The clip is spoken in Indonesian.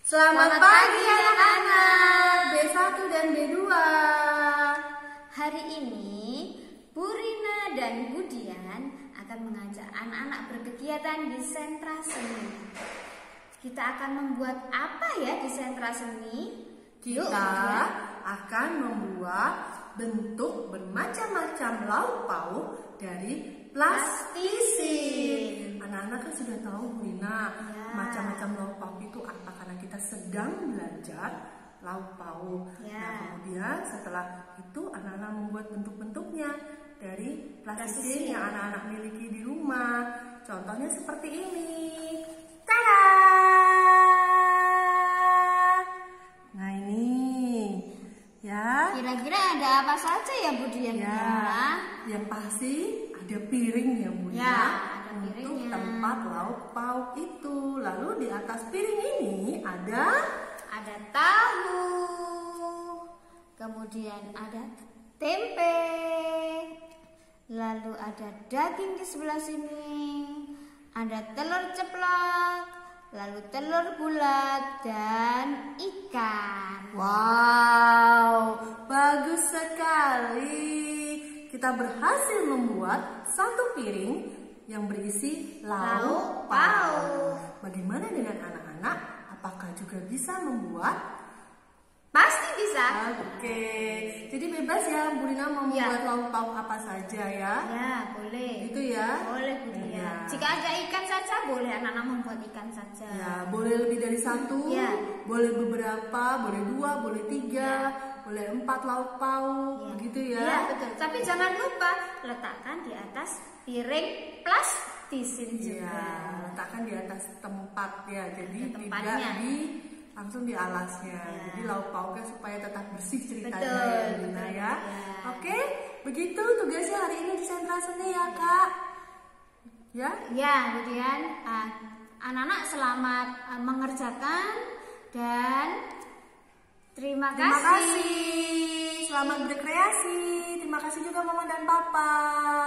Selamat pagi anak-anak B1 dan B2. Hari ini Bu Rina dan Bu Dian akan mengajak anak-anak berkegiatan di sentra seni. Kita akan membuat apa ya di sentra seni? Kita akan membuat bentuk bermacam-macam lauk pauk dari plastisin. Anak-anak kan sudah tahu Bu Rina, macam-macam lauk pauk itu apa, karena kita sedang belajar lauk pauk. Nah, kemudian setelah itu anak-anak membuat bentuk-bentuknya dari plastisin yang anak-anak miliki di rumah. Contohnya seperti ini. Tada! Nah, ini ya. Kira-kira ada apa saja ya Bu Dian? Yang pasti ada piring ya Bu ya, untuk tempat lauk pauk itu. Lalu di atas piring ini ada tahu, kemudian ada tempe, lalu ada daging di sebelah sini, ada telur ceplok, lalu telur bulat dan ikan. Wow, bagus sekali. Kita berhasil membuat satu piring yang berisi lauk pauk. Bagaimana dengan anak-anak? Apakah juga bisa membuat? Pasti bisa. Oke, jadi bebas ya Bu Rina mau membuat lauk pauk apa saja ya? Ya, boleh. Itu ya? Boleh Bu Dian. Jika ada ikan saja boleh anak-anak membuat ikan saja. Ya, boleh lebih dari satu, boleh beberapa, boleh 2, boleh 3, boleh 4 lauk pauk, begitu ya? Iya betul. Tapi jangan lupa letakkan di atas piring plastisin juga. Letakkan di atas tempat ya, jadi tidak langsung di alasnya. Jadi lauk pauknya supaya tetap bersih ceritanya ya Bu Rina ya. Oke, begitu tugasnya hari ini di sentra seni ya Kak. Ya? Ya, kemudian anak-anak selamat mengerjakan dan terima kasih. Selamat berkreasi. Terima kasih juga Mama dan Papa.